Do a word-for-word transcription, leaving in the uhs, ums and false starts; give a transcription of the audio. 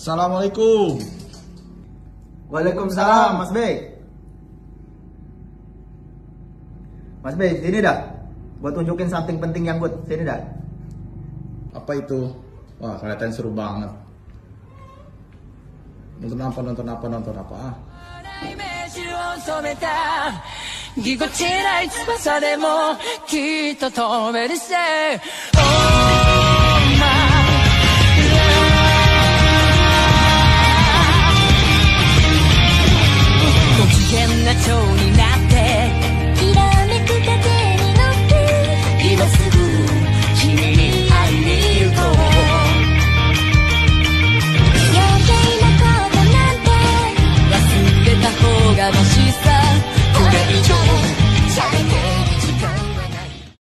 Assalamualaikum. Waalaikumsalam, Mas Bey. Mas Bey, sini dah. Gua tunjukin something penting yang good. Sini dah. Apa itu? Wah, kelihatan seru banget. Nonton apa, nonton apa, nonton apa? Ah. ぎこちない翼でもきっと飛べるせ